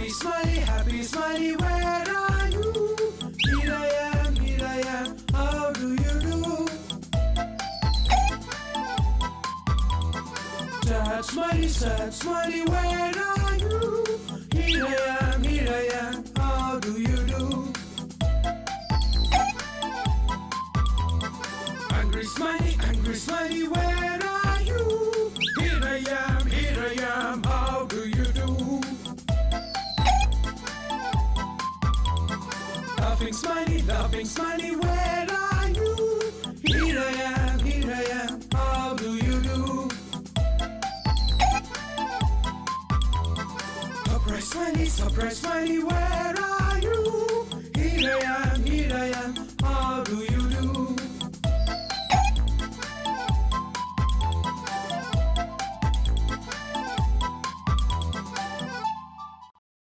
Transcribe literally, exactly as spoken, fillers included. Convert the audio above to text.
Happy Smiley, happy Smiley, where are you? Here I am, here I am, how do you do? Sad Smiley, sad Smiley, where are you? Here I am, here I am, how do you do? Angry Smiley, angry Smiley, where are you? Here I am, here I am, how do you do? Laughing Smiley, laughing Smiley, where are you? Here I am, here I am, how do you do? Surprise Smiley, surprise Smiley, where are you? Here I am.